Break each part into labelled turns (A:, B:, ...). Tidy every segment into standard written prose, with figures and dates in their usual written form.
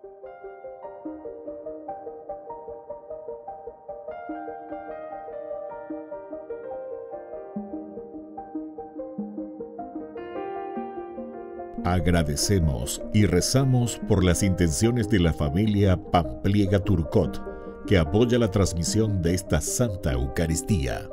A: Agradecemos y rezamos por las intenciones de la familia Pampliega Turcot, que apoya la transmisión de esta Santa Eucaristía.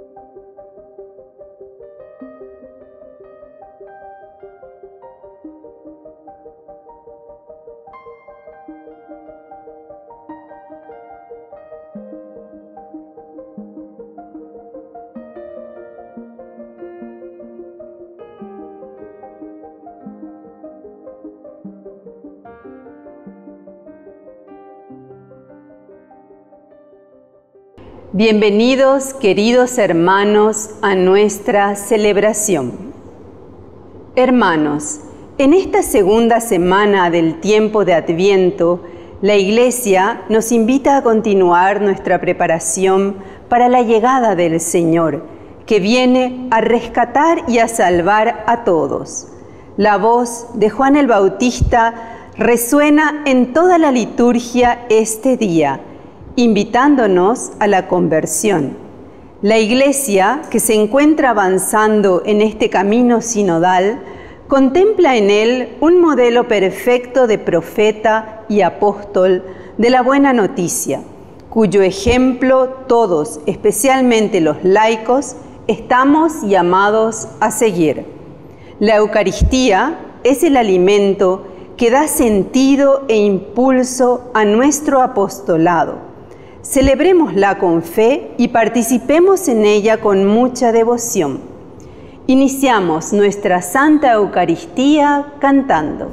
B: Bienvenidos, queridos hermanos, a nuestra celebración. Hermanos, en esta segunda semana del tiempo de Adviento, la Iglesia nos invita a continuar nuestra preparación para la llegada del Señor, que viene a rescatar y a salvar a todos. La voz de Juan el Bautista resuena en toda la liturgia este día, invitándonos a la conversión. La Iglesia, que se encuentra avanzando en este camino sinodal, contempla en él un modelo perfecto de profeta y apóstol de la buena noticia, cuyo ejemplo todos, especialmente los laicos, estamos llamados a seguir. La Eucaristía es el alimento que da sentido e impulso a nuestro apostolado. Celebrémosla con fe y participemos en ella con mucha devoción. Iniciamos nuestra Santa Eucaristía cantando.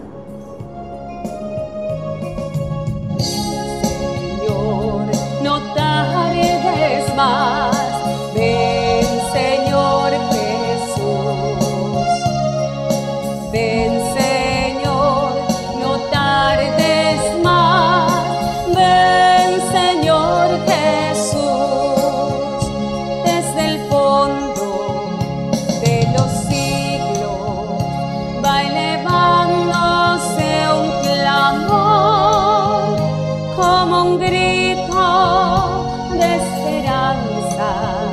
C: Señor, no tardes más, ven Señor Jesús, ven Señor, no tardes más, ven Señor Jesús, desde el fondo de los siglos va elevándose un clamor, como un grito de esperanza,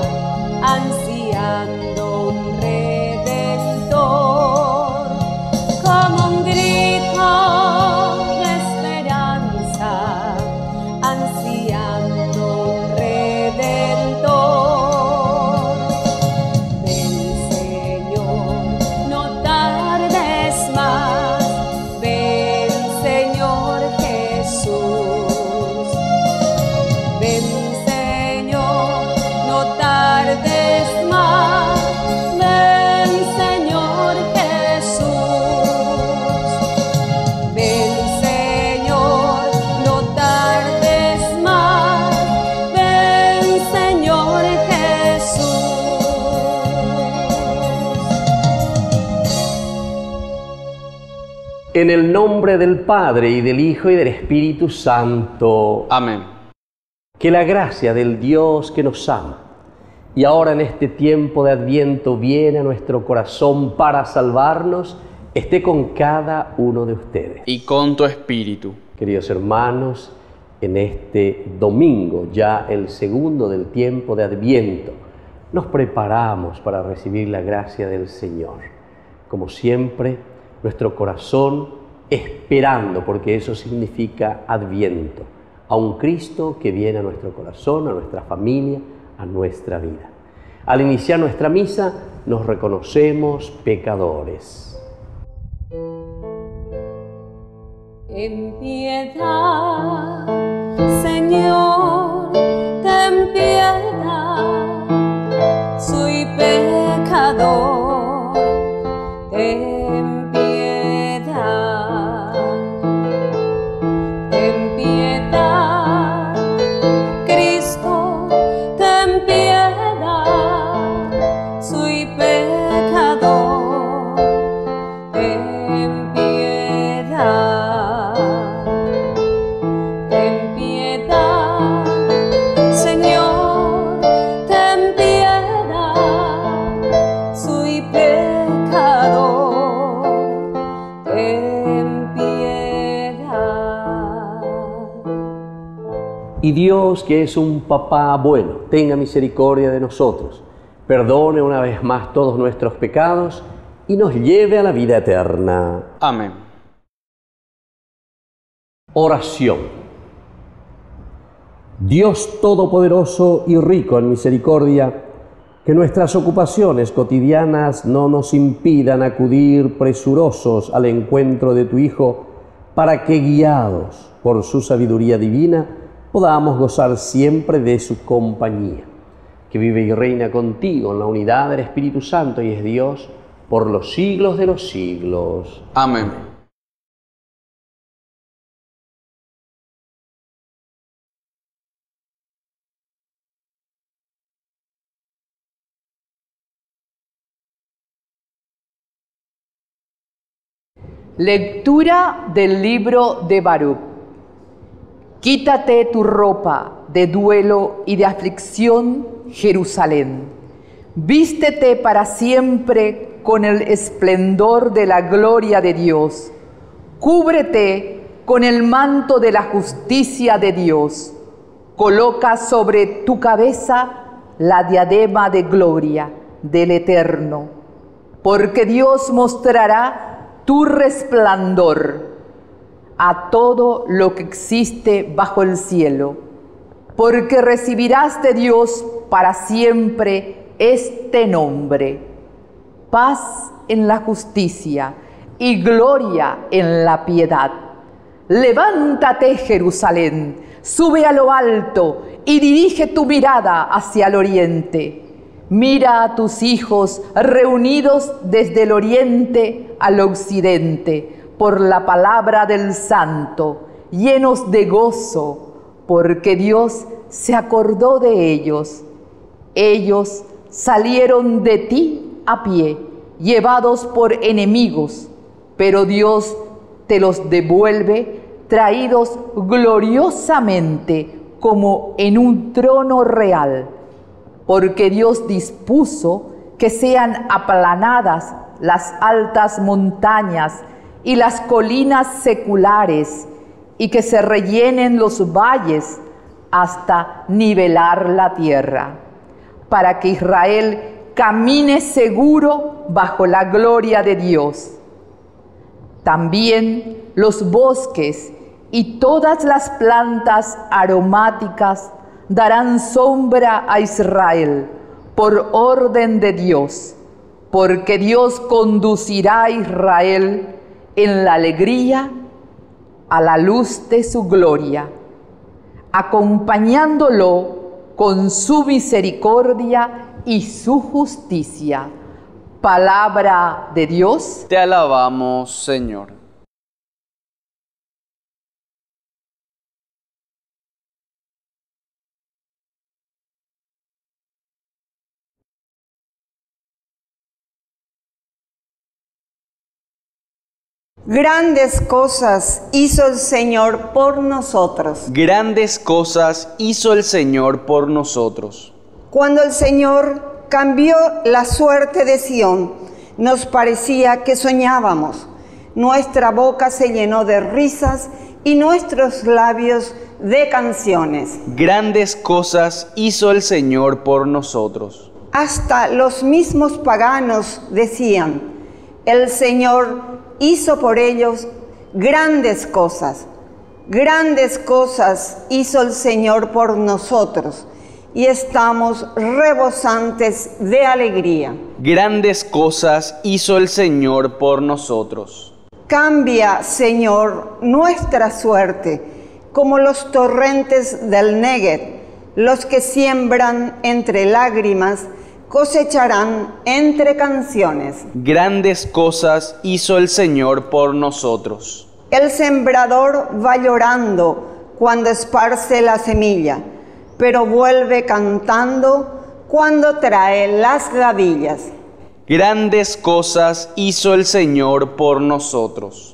C: ansiando un redentor, como un grito de esperanza, ansiando un redentor. Ven Señor, no tardes más, ven Señor Jesús, ven Señor, no tardes más, ven Señor Jesús, ven Señor, no tardes más, ven Señor Jesús.
D: En el nombre del Padre, y del Hijo, y del Espíritu Santo.
E: Amén.
D: Que la gracia del Dios que nos ama y ahora en este tiempo de Adviento viene a nuestro corazón para salvarnos, esté con cada uno de ustedes.
E: Y con tu espíritu.
D: Queridos hermanos, en este domingo, ya el segundo del tiempo de Adviento, nos preparamos para recibir la gracia del Señor. Como siempre, nuestro corazón esperando, porque eso significa Adviento, a un Cristo que viene a nuestro corazón, a nuestra familia, a nuestra vida. Al iniciar nuestra misa, nos reconocemos pecadores.
C: En piedad, Señor, ten piedad, soy pecador, ten piedad, ten piedad, Cristo, ten piedad, soy pecador, ten piedad.
D: Y Dios, que es un papá bueno, tenga misericordia de nosotros, perdone una vez más todos nuestros pecados y nos lleve a la vida eterna.
E: Amén.
D: Oración. Dios Todopoderoso y rico en misericordia, que nuestras ocupaciones cotidianas no nos impidan acudir presurosos al encuentro de tu Hijo, para que, guiados por su sabiduría divina, podamos gozar siempre de su compañía, que vive y reina contigo en la unidad del Espíritu Santo y es Dios por los siglos de los siglos.
E: Amén.
F: Lectura del libro de Baruch. Quítate tu ropa de duelo y de aflicción, Jerusalén. Vístete para siempre con el esplendor de la gloria de Dios. Cúbrete con el manto de la justicia de Dios. Coloca sobre tu cabeza la diadema de gloria del Eterno, porque Dios mostrará tu resplandor a todo lo que existe bajo el cielo, porque recibirás de Dios para siempre este nombre: paz en la justicia y gloria en la piedad. Levántate, Jerusalén, sube a lo alto y dirige tu mirada hacia el oriente. Mira a tus hijos reunidos desde el oriente al occidente por la palabra del Santo, llenos de gozo, porque Dios se acordó de ellos. Ellos salieron de ti a pie, llevados por enemigos, pero Dios te los devuelve, traídos gloriosamente como en un trono real. Porque Dios dispuso que sean aplanadas las altas montañas y las colinas seculares, y que se rellenen los valles hasta nivelar la tierra, para que Israel camine seguro bajo la gloria de Dios. También los bosques y todas las plantas aromáticas darán sombra a Israel por orden de Dios, porque Dios conducirá a Israel en la alegría a la luz de su gloria, acompañándolo con su misericordia y su justicia. Palabra de Dios.
E: Te alabamos, Señor.
G: Grandes cosas hizo el Señor por nosotros.
E: Grandes cosas hizo el Señor por nosotros.
G: Cuando el Señor cambió la suerte de Sión, nos parecía que soñábamos. Nuestra boca se llenó de risas y nuestros labios de canciones.
E: Grandes cosas hizo el Señor por nosotros. Hasta
G: los mismos paganos decían: el Señor hizo por ellos grandes cosas. Grandes cosas hizo el Señor por nosotros y estamos rebosantes de alegría.
E: Grandes cosas hizo el Señor por nosotros.
G: Cambia, Señor, nuestra suerte como los torrentes del Negev. Los que siembran entre lágrimas cosecharán entre canciones.
E: Grandes cosas hizo el Señor por nosotros.
G: El sembrador va llorando cuando esparce la semilla, pero vuelve cantando cuando trae las gavillas.
E: Grandes cosas hizo el Señor por nosotros.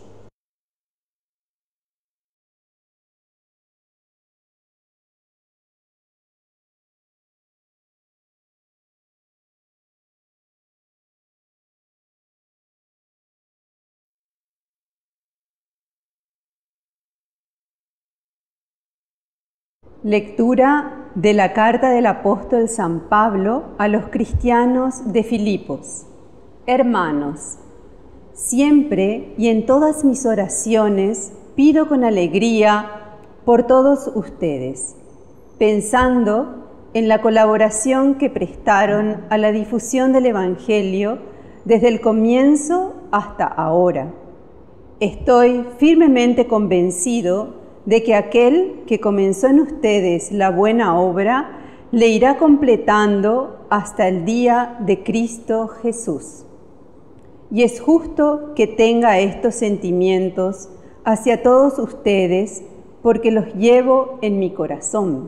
B: Lectura de la carta del apóstol San Pablo a los cristianos de Filipos. Hermanos, siempre y en todas mis oraciones pido con alegría por todos ustedes, pensando en la colaboración que prestaron a la difusión del Evangelio desde el comienzo hasta ahora. Estoy firmemente convencido de que aquel que comenzó en ustedes la buena obra le irá completando hasta el día de Cristo Jesús. Y es justo que tenga estos sentimientos hacia todos ustedes porque los llevo en mi corazón,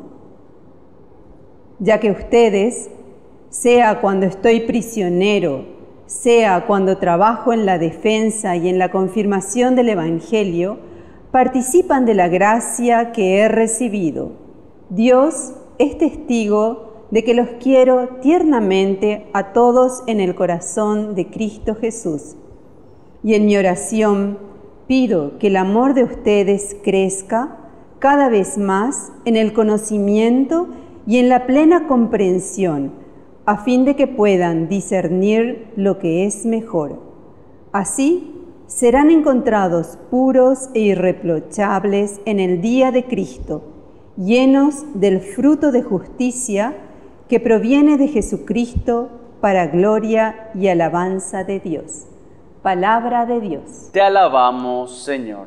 B: ya que ustedes, sea cuando estoy prisionero, sea cuando trabajo en la defensa y en la confirmación del Evangelio, participan de la gracia que he recibido. Dios es testigo de que los quiero tiernamente a todos en el corazón de Cristo Jesús. Y en mi oración pido que el amor de ustedes crezca cada vez más en el conocimiento y en la plena comprensión, a fin de que puedan discernir lo que es mejor. Así serán encontrados puros e irreprochables en el día de Cristo, llenos del fruto de justicia que proviene de Jesucristo para gloria y alabanza de Dios. Palabra de Dios.
E: Te alabamos, Señor.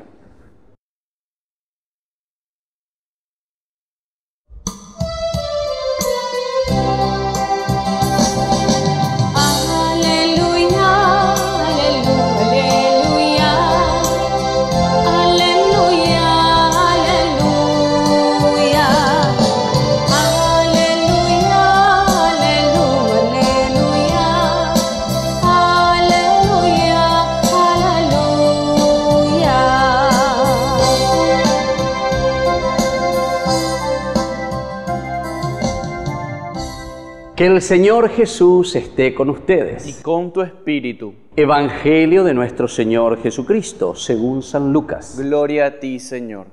D: Que el Señor Jesús esté con ustedes.
E: Y con tu espíritu.
D: Evangelio de nuestro Señor Jesucristo, según San Lucas.
E: Gloria a ti, Señor.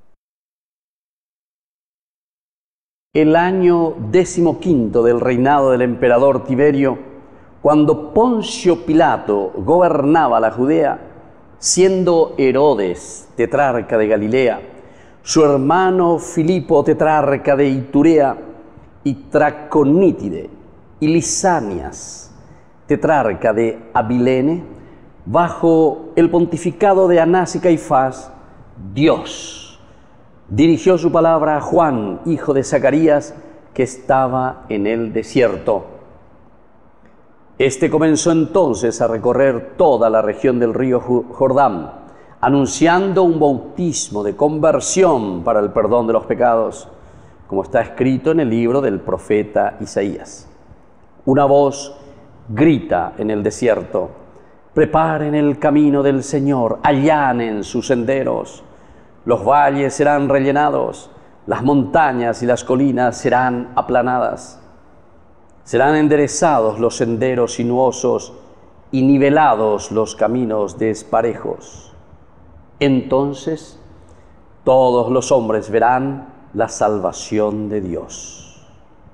D: El año 15 del reinado del emperador Tiberio, cuando Poncio Pilato gobernaba la Judea, siendo Herodes tetrarca de Galilea, su hermano Filipo tetrarca de Iturea, y Traconítide y Lisanias, tetrarca de Abilene, bajo el pontificado de Anás y Caifás, Dios dirigió su palabra a Juan, hijo de Zacarías, que estaba en el desierto. Este comenzó entonces a recorrer toda la región del río Jordán, anunciando un bautismo de conversión para el perdón de los pecados, como está escrito en el libro del profeta Isaías. Una voz grita en el desierto: preparen el camino del Señor, allanen sus senderos. Los valles serán rellenados, las montañas y las colinas serán aplanadas. Serán enderezados los senderos sinuosos y nivelados los caminos desparejos. Entonces todos los hombres verán la salvación de Dios.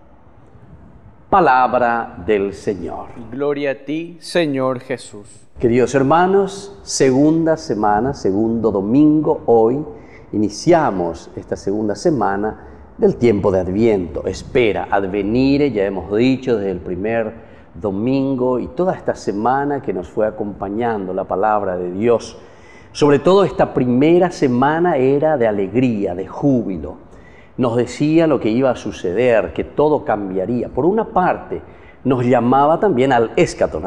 D: Palabra del Señor.
E: Gloria a ti, Señor Jesús.
D: Queridos hermanos, segunda semana, segundo domingo, hoy iniciamos esta segunda semana del tiempo de Adviento. Espera, advenire, ya hemos dicho desde el primer domingo y toda esta semana que nos fue acompañando la palabra de Dios. Sobre todo esta primera semana era de alegría, de júbilo. Nos decía lo que iba a suceder, que todo cambiaría. Por una parte, nos llamaba también al eschaton,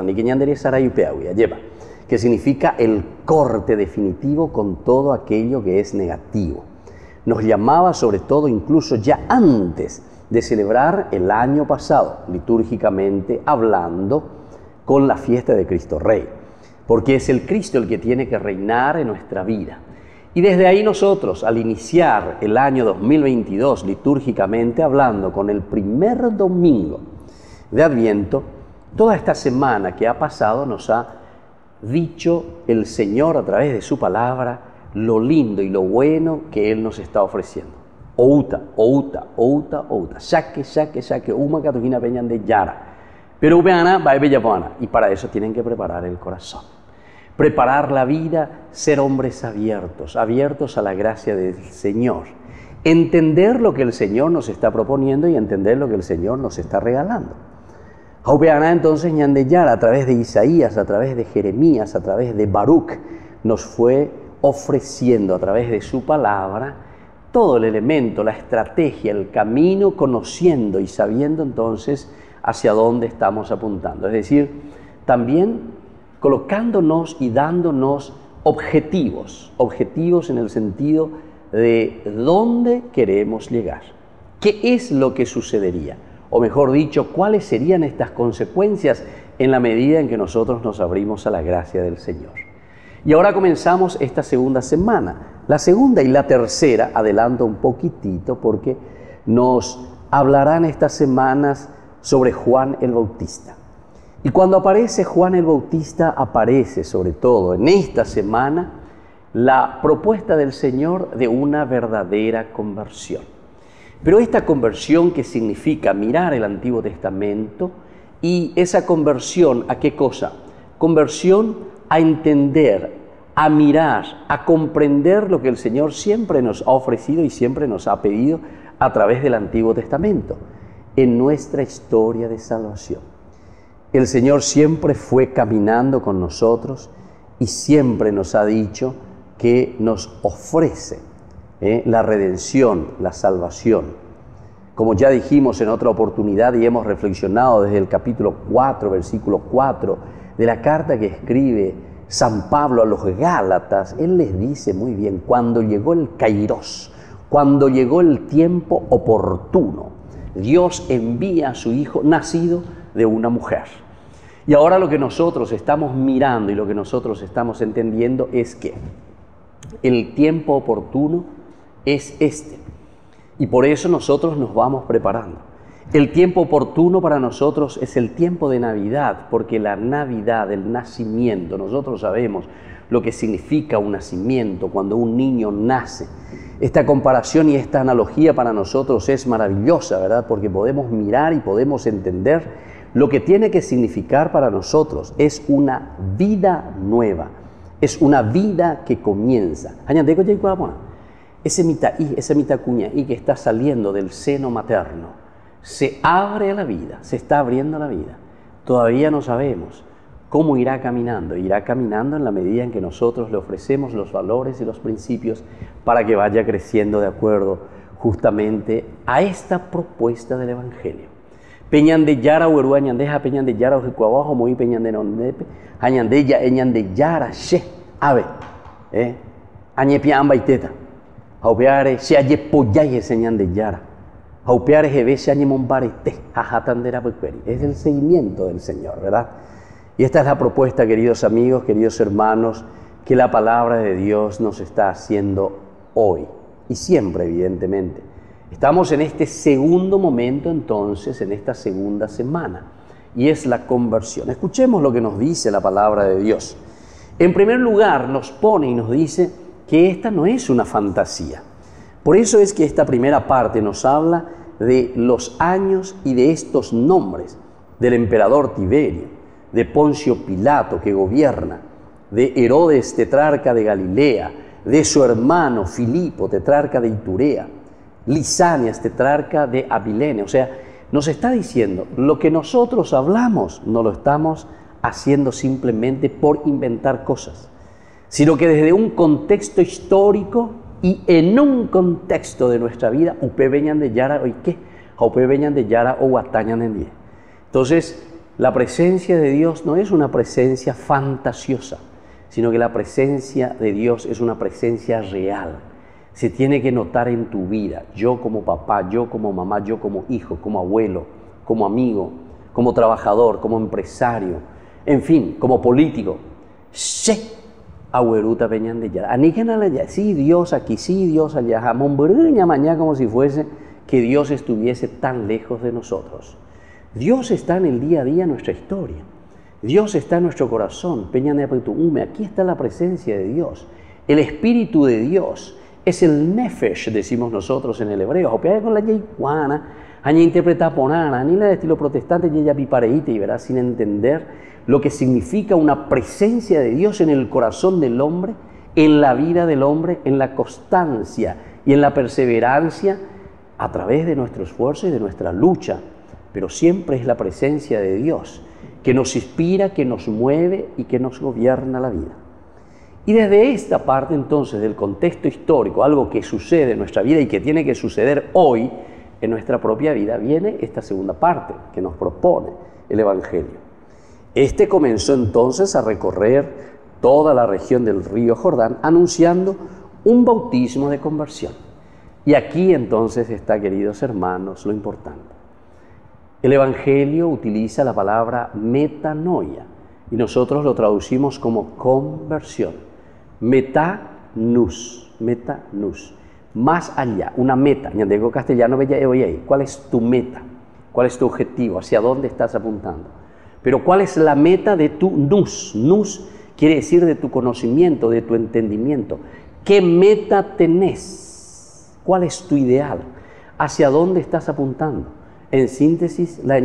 D: que significa el corte definitivo con todo aquello que es negativo. Nos llamaba sobre todo incluso ya antes de celebrar el año pasado, litúrgicamente hablando, con la fiesta de Cristo Rey, porque es el Cristo el que tiene que reinar en nuestra vida. Y desde ahí nosotros, al iniciar el año 2022, litúrgicamente hablando, con el primer domingo de Adviento, toda esta semana que ha pasado nos ha dicho el Señor a través de su palabra lo lindo y lo bueno que Él nos está ofreciendo. outa, saque, uma catujina peñan de yara. Pero upeana va bellapana, y para eso tienen que preparar el corazón. Preparar la vida, ser hombres abiertos a la gracia del Señor. Entender lo que el Señor nos está proponiendo y entender lo que el Señor nos está regalando. Upeana entonces ñandeyara a través de Isaías, a través de Jeremías, a través de Baruch, nos fue ofreciendo a través de su palabra todo el elemento, la estrategia, el camino, conociendo y sabiendo entonces hacia dónde estamos apuntando. Es decir, también colocándonos y dándonos objetivos en el sentido de dónde queremos llegar. ¿Qué es lo que sucedería? O mejor dicho, ¿cuáles serían estas consecuencias en la medida en que nosotros nos abrimos a la gracia del Señor? Y ahora comenzamos esta segunda semana. La segunda y la tercera, adelanto un poquitito porque nos hablarán estas semanas sobre Juan el Bautista. Y cuando aparece Juan el Bautista, aparece sobre todo en esta semana la propuesta del Señor de una verdadera conversión. Pero esta conversión que significa mirar el Antiguo Testamento y esa conversión, ¿a qué cosa? Conversión a entender, a mirar, a comprender lo que el Señor siempre nos ha ofrecido y siempre nos ha pedido a través del Antiguo Testamento, en nuestra historia de salvación. El Señor siempre fue caminando con nosotros y siempre nos ha dicho que nos ofrece la redención, la salvación. Como ya dijimos en otra oportunidad y hemos reflexionado desde el capítulo 4, versículo 4, de la carta que escribe San Pablo a los Gálatas, él les dice muy bien, cuando llegó el Kairos, cuando llegó el tiempo oportuno, Dios envía a su Hijo nacido de una mujer. Y ahora lo que nosotros estamos mirando y lo que nosotros estamos entendiendo es que el tiempo oportuno es este. Y por eso nosotros nos vamos preparando. El tiempo oportuno para nosotros es el tiempo de Navidad, porque la Navidad, el nacimiento, nosotros sabemos lo que significa un nacimiento, cuando un niño nace. Esta comparación y esta analogía para nosotros es maravillosa, ¿verdad? Porque podemos mirar y podemos entender lo que tiene que significar para nosotros. Es una vida nueva, es una vida que comienza. Ese mitad cuña y que está saliendo del seno materno, se abre a la vida, se está abriendo a la vida. Todavía no sabemos cómo irá caminando en la medida en que nosotros le ofrecemos los valores y los principios para que vaya creciendo de acuerdo justamente a esta propuesta del Evangelio. Peñan de Yara o Añandeja, Peñan de Yara o Jicuabajo, muy Peñan de Nondepe, Añandeya, Eñan de Yara, She, Ave, Añepiamba y Teta, Aupeare, She Ayepoyaye, Señan de Yara, Aupeare, Jebe, Se Añemombarete, Jajatandera Pecueri. Es el seguimiento del Señor, ¿verdad? Y esta es la propuesta, queridos amigos, queridos hermanos, que la palabra de Dios nos está haciendo hoy y siempre, evidentemente. Estamos en este segundo momento, entonces, en esta segunda semana, y es la conversión. Escuchemos lo que nos dice la palabra de Dios. En primer lugar, nos pone y nos dice que esta no es una fantasía. Por eso es que esta primera parte nos habla de los años y de estos nombres del emperador Tiberio, de Poncio Pilato que gobierna, de Herodes tetrarca de Galilea, de su hermano Filipo tetrarca de Iturea, Lisanias tetrarca de Abilene. O sea, nos está diciendo, lo que nosotros hablamos no lo estamos haciendo simplemente por inventar cosas, sino que desde un contexto histórico y en un contexto de nuestra vida, upe veñan de Yara hoy qué, upe veñan de Yara o guatañan en día. Entonces, la presencia de Dios no es una presencia fantasiosa, sino que la presencia de Dios es una presencia real. Se tiene que notar en tu vida, yo como papá, yo como mamá, yo como hijo, como abuelo, como amigo, como trabajador, como empresario, en fin, como político. Sí, abueruta peñan de Yara. Sí, Dios aquí, sí, Dios allá. Jamón mañana como si fuese que Dios estuviese tan lejos de nosotros. Dios está en el día a día en nuestra historia. Dios está en nuestro corazón. Peñan de Apetuume, aquí está la presencia de Dios. El Espíritu de Dios Es el nefesh, decimos nosotros en el hebreo. Con la yeiguana, aña interpretar ponana, ni la de estilo protestante, y ella pipareíte, y verás, sin entender lo que significa una presencia de Dios en el corazón del hombre, en la vida del hombre, en la constancia y en la perseverancia a través de nuestro esfuerzo y de nuestra lucha. Pero siempre es la presencia de Dios que nos inspira, que nos mueve y que nos gobierna la vida. Y desde esta parte entonces del contexto histórico, algo que sucede en nuestra vida y que tiene que suceder hoy en nuestra propia vida, viene esta segunda parte que nos propone el Evangelio. Este comenzó entonces a recorrer toda la región del río Jordán anunciando un bautismo de conversión. Y aquí entonces está, queridos hermanos, lo importante. El Evangelio utiliza la palabra metanoia y nosotros lo traducimos como conversión. Metanus, más allá, una meta. En castellano, ¿cuál es tu meta? ¿Cuál es tu objetivo? ¿Hacia dónde estás apuntando? Pero ¿cuál es la meta de tu nus? Nus quiere decir de tu conocimiento, de tu entendimiento. ¿Qué meta tenés? ¿Cuál es tu ideal? ¿Hacia dónde estás apuntando? En síntesis, la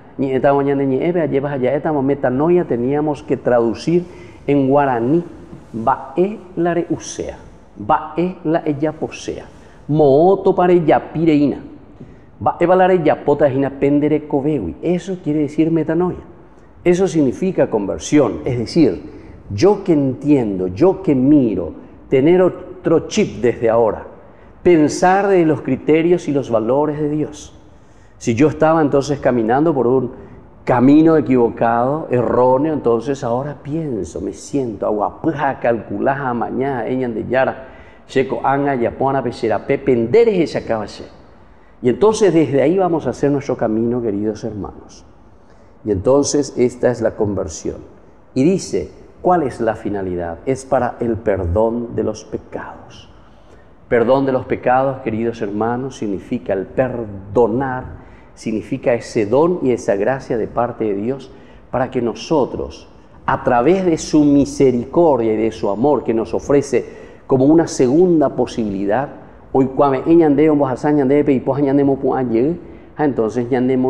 D: metanoia teníamos que traducir en guaraní. Bae la reusea, bae la ella posea, mooto pare ya pireina, bae valare ya potagina pendere coveui. Eso quiere decir metanoia. Eso significa conversión, es decir, yo que entiendo, yo que miro, tener otro chip desde ahora, pensar de los criterios y los valores de Dios. Si yo estaba entonces caminando por un camino equivocado, erróneo, entonces ahora pienso, me siento, aguapuja, calculaja, mañana, eñan de yara, checo, anga, yapona, pechera, pependere, esa cabase. Y entonces desde ahí vamos a hacer nuestro camino, queridos hermanos. Y entonces esta es la conversión. Y dice, ¿cuál es la finalidad? Es para el perdón de los pecados. Perdón de los pecados, queridos hermanos, significa el perdonar, significa ese don y esa gracia de parte de Dios para que nosotros, a través de su misericordia y de su amor que nos ofrece como una segunda posibilidad, hoy cuando entonces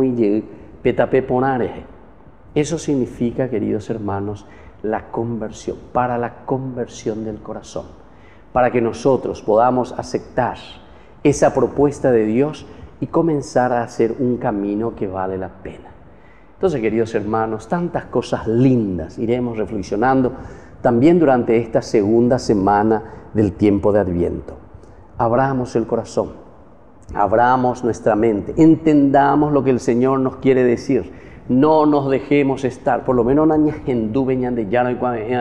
D: eso significa, queridos hermanos, la conversión, para la conversión del corazón, para que nosotros podamos aceptar esa propuesta de Dios y comenzar a hacer un camino que vale la pena. Entonces, queridos hermanos, tantas cosas lindas iremos reflexionando también durante esta segunda semana del tiempo de Adviento. Abramos el corazón, abramos nuestra mente, entendamos lo que el Señor nos quiere decir. No nos dejemos estar, por lo menos de yara y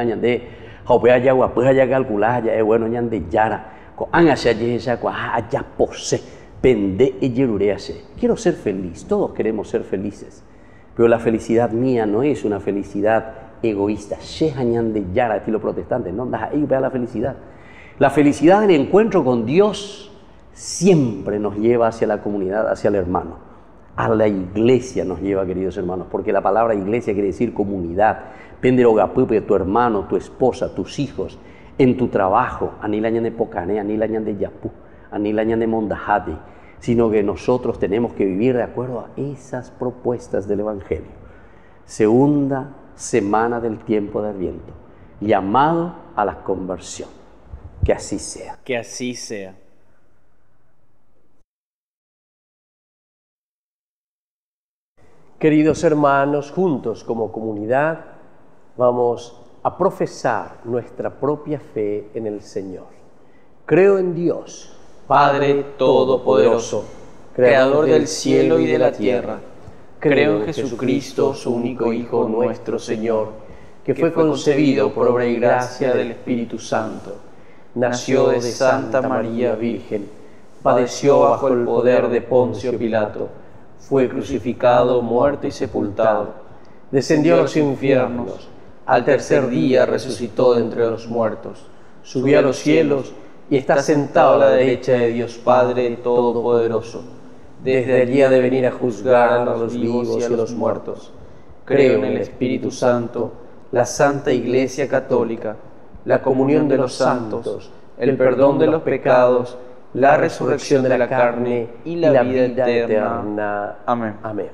D: quiero ser feliz, todos queremos ser felices, pero la felicidad mía no es una felicidad egoísta. Estilo protestante, no, la felicidad. La felicidad del encuentro con Dios siempre nos lleva hacia la comunidad, hacia el hermano. A la iglesia nos lleva, queridos hermanos, porque la palabra iglesia quiere decir comunidad. Penderogapupe, tu hermano, tu esposa, tus hijos, en tu trabajo, anilañan de Pocane, anilañan de Yapú, anilañan de Mondajati, sino que nosotros tenemos que vivir de acuerdo a esas propuestas del Evangelio. Segunda semana del tiempo de Adviento, llamado a la conversión. Que así sea.
E: Que así sea.
D: Queridos hermanos, juntos como comunidad vamos a profesar nuestra propia fe en el Señor. Creo en Dios,
E: Padre Todopoderoso, Creador del cielo y de la tierra. Creo en Jesucristo, su único Hijo, nuestro Señor, que fue concebido por obra y gracia del Espíritu Santo. Nació de Santa María Virgen, padeció bajo el poder de Poncio Pilato, fue crucificado, muerto y sepultado. Descendió a los infiernos, al tercer día resucitó de entre los muertos, subió a los cielos y está sentado a la derecha de Dios Padre Todopoderoso. Desde allí ha de venir a juzgar a los vivos y a los muertos. Creo en el Espíritu Santo, la Santa Iglesia Católica, la comunión de los santos, el perdón de los pecados, la resurrección de la carne y la vida eterna. Amén.
D: Amén.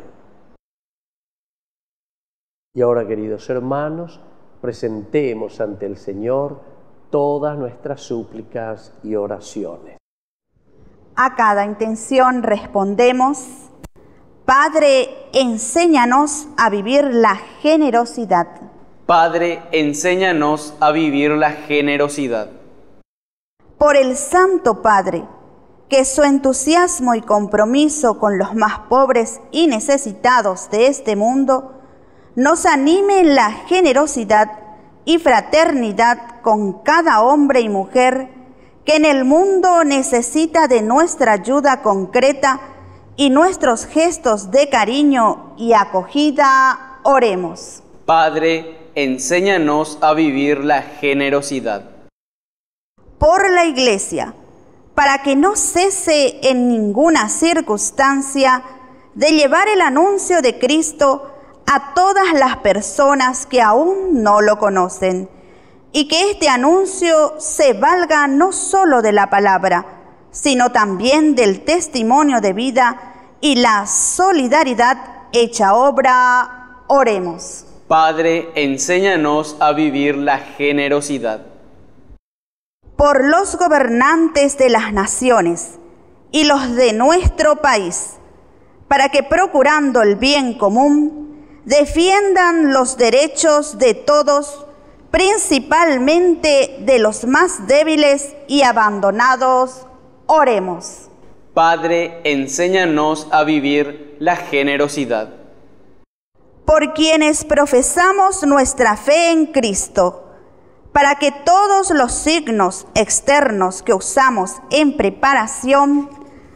D: Y ahora, queridos hermanos, presentemos ante el Señor todas nuestras súplicas y oraciones.
H: A cada intención respondemos: Padre, enséñanos a vivir la generosidad.
E: Padre, enséñanos a vivir la generosidad.
H: Por el Santo Padre, que su entusiasmo y compromiso con los más pobres y necesitados de este mundo nos anime en la generosidad y fraternidad con cada hombre y mujer que en el mundo necesita de nuestra ayuda concreta y nuestros gestos de cariño y acogida. Oremos.
E: Padre, enséñanos a vivir la generosidad.
H: Por la Iglesia, para que no cese en ninguna circunstancia de llevar el anuncio de Cristo a todas las personas que aún no lo conocen, y que este anuncio se valga no solo de la palabra, sino también del testimonio de vida y la solidaridad hecha obra. Oremos.
E: Padre, enséñanos a vivir la generosidad.
H: Por los gobernantes de las naciones y los de nuestro país, para que procurando el bien común, defiendan los derechos de todos, principalmente de los más débiles y abandonados. Oremos.
E: Padre, enséñanos a vivir la generosidad.
H: Por quienes profesamos nuestra fe en Cristo, para que todos los signos externos que usamos en preparación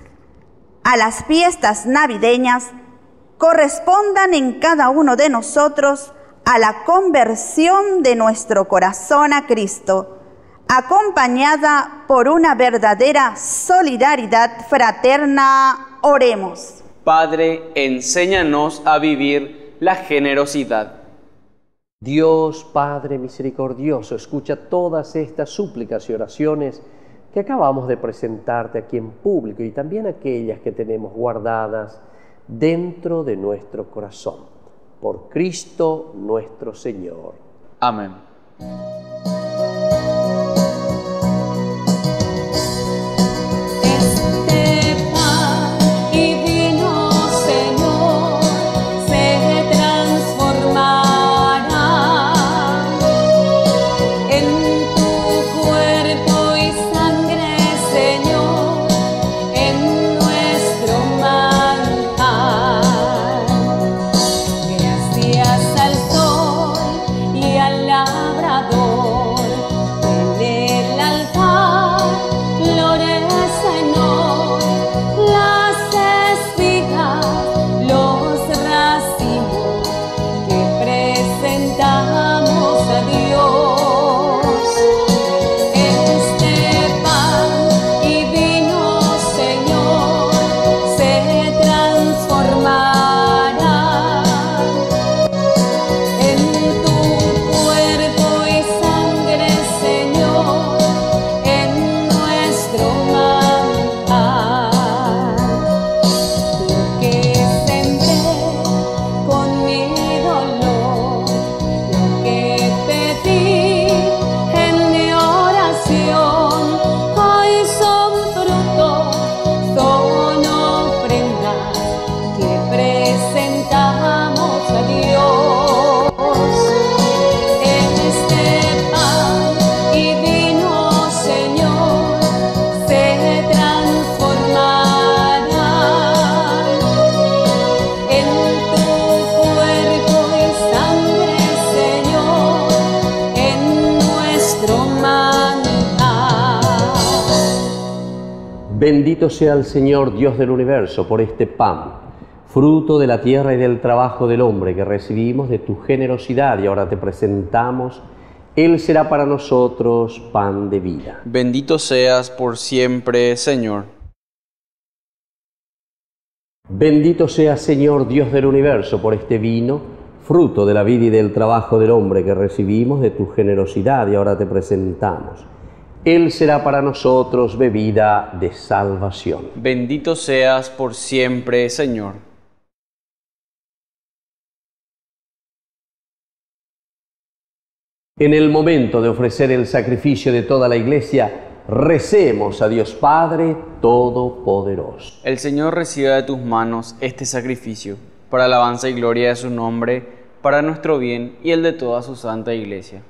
H: a las fiestas navideñas correspondan en cada uno de nosotros a la conversión de nuestro corazón a Cristo, acompañada por una verdadera solidaridad fraterna. Oremos.
E: Padre, enséñanos a vivir la generosidad.
D: Dios Padre misericordioso, escucha todas estas súplicas y oraciones que acabamos de presentarte aquí en público y también aquellas que tenemos guardadas dentro de nuestro corazón. Por Cristo nuestro Señor.
E: Amén.
D: Bendito sea el Señor, Dios del universo, por este pan, fruto de la tierra y del trabajo del hombre que recibimos de tu generosidad y ahora te presentamos. Él será para nosotros pan de vida.
E: Bendito seas por siempre, Señor.
D: Bendito sea, Señor, Dios del universo, por este vino, fruto de la vida y del trabajo del hombre que recibimos de tu generosidad y ahora te presentamos. Él será para nosotros bebida de salvación.
E: Bendito seas por siempre, Señor.
D: En el momento de ofrecer el sacrificio de toda la Iglesia, recemos a Dios Padre Todopoderoso.
E: El Señor reciba de tus manos este sacrificio, para alabanza y gloria de su nombre, para nuestro bien y el de toda su santa Iglesia.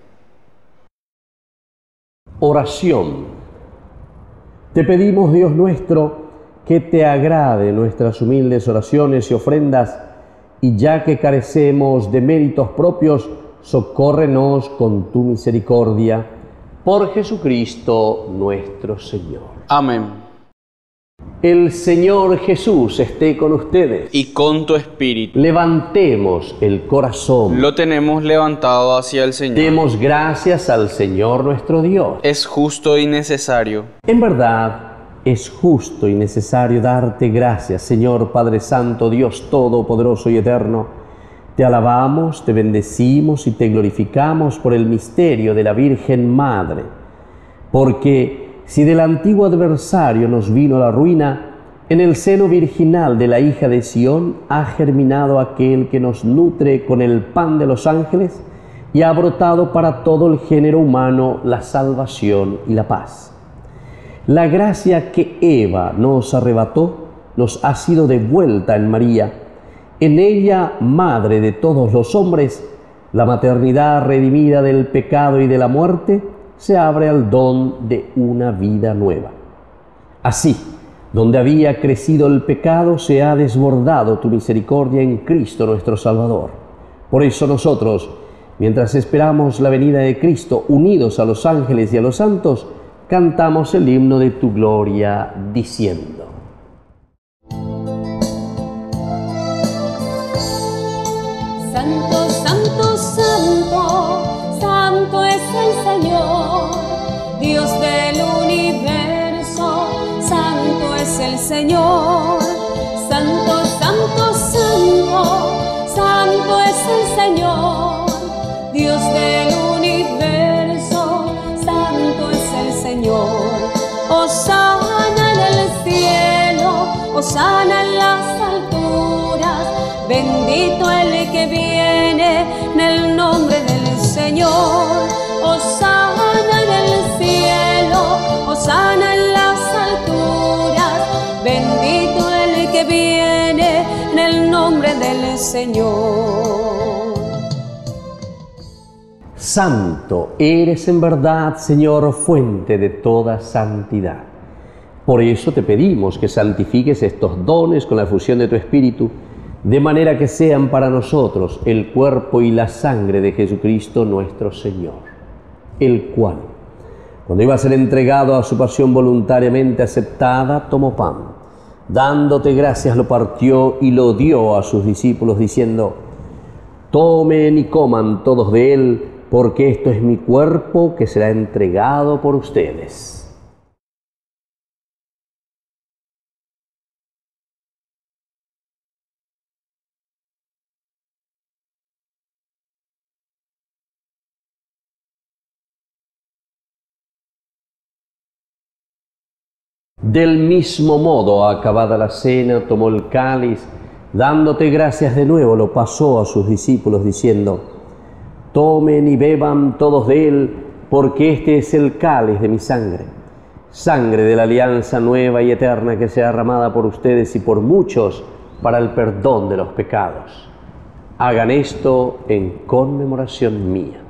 D: Oración. Te pedimos, Dios nuestro, que te agrade nuestras humildes oraciones y ofrendas, y ya que carecemos de méritos propios, socórrenos con tu misericordia. Por Jesucristo nuestro Señor.
E: Amén.
D: El Señor Jesús esté con ustedes.
E: Y con tu espíritu.
D: Levantemos el corazón.
E: Lo tenemos levantado hacia el Señor.
D: Demos gracias al Señor nuestro Dios.
E: Es justo y necesario.
D: En verdad, es justo y necesario darte gracias, Señor Padre Santo, Dios Todopoderoso y Eterno. Te alabamos, te bendecimos y te glorificamos por el misterio de la Virgen Madre. Porque si del antiguo adversario nos vino la ruina, en el seno virginal de la hija de Sión ha germinado aquel que nos nutre con el pan de los ángeles y ha brotado para todo el género humano la salvación y la paz. La gracia que Eva nos arrebató nos ha sido devuelta en María. En ella, madre de todos los hombres, la maternidad redimida del pecado y de la muerte, se abre al don de una vida nueva. Así, donde había crecido el pecado, se ha desbordado tu misericordia en Cristo nuestro Salvador. Por eso nosotros, mientras esperamos la venida de Cristo, unidos a los ángeles y a los santos, cantamos el himno de tu gloria, diciendo:
C: Santo, santo, santo, santo es el Señor, Dios del universo, santo es el Señor. Santo, santo, santo, santo es el Señor, Dios del universo, santo es el Señor. Hosana en el cielo, hosana en las alturas, bendito el que viene en el nombre del Señor. Hosana en el cielo, hosana en las alturas, bendito el que viene en el nombre del Señor.
D: Santo eres en verdad, Señor, fuente de toda santidad. Por eso te pedimos que santifiques estos dones con la efusión de tu Espíritu, de manera que sean para nosotros el cuerpo y la sangre de Jesucristo nuestro Señor, el cual, cuando iba a ser entregado a su pasión voluntariamente aceptada, tomó pan, dándote gracias lo partió y lo dio a sus discípulos, diciendo: tomen y coman todos de él, porque esto es mi cuerpo que será entregado por ustedes. Del mismo modo, acabada la cena, tomó el cáliz, dándote gracias de nuevo, lo pasó a sus discípulos, diciendo: tomen y beban todos de él, porque este es el cáliz de mi sangre, sangre de la alianza nueva y eterna que sea derramada por ustedes y por muchos para el perdón de los pecados. Hagan esto en conmemoración mía.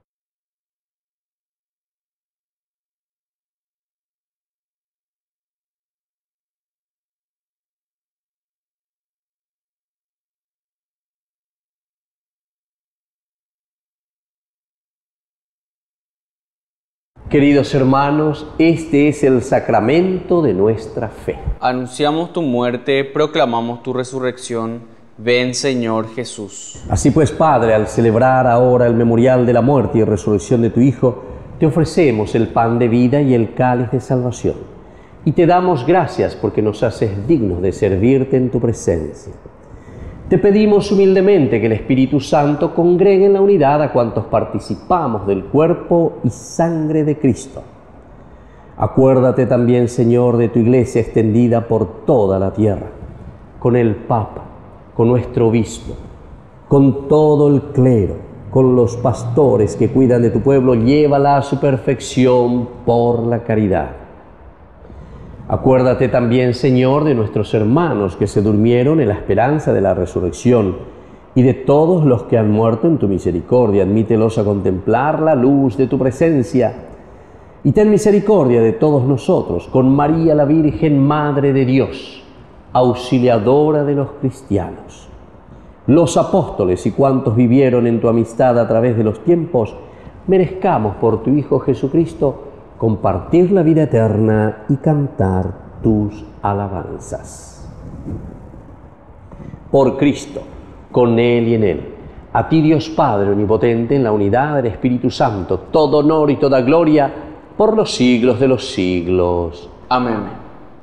D: Queridos hermanos, este es el sacramento de nuestra fe.
E: Anunciamos tu muerte, proclamamos tu resurrección. Ven, Señor Jesús.
D: Así pues, Padre, al celebrar ahora el memorial de la muerte y resurrección de tu Hijo, te ofrecemos el pan de vida y el cáliz de salvación. Y te damos gracias porque nos haces dignos de servirte en tu presencia. Te pedimos humildemente que el Espíritu Santo congregue en la unidad a cuantos participamos del cuerpo y sangre de Cristo. Acuérdate también, Señor, de tu iglesia extendida por toda la tierra, con el Papa, con nuestro obispo, con todo el clero, con los pastores que cuidan de tu pueblo, llévala a su perfección por la caridad. Acuérdate también, Señor, de nuestros hermanos que se durmieron en la esperanza de la resurrección y de todos los que han muerto en tu misericordia. Admítelos a contemplar la luz de tu presencia. Y ten misericordia de todos nosotros, con María la Virgen, Madre de Dios, auxiliadora de los cristianos, los apóstoles y cuantos vivieron en tu amistad a través de los tiempos, merezcamos por tu Hijo Jesucristo compartir la vida eterna y cantar tus alabanzas. Por Cristo, con Él y en Él, a ti Dios Padre Omnipotente, en la unidad del Espíritu Santo, todo honor y toda gloria por los siglos de los siglos.
E: Amén.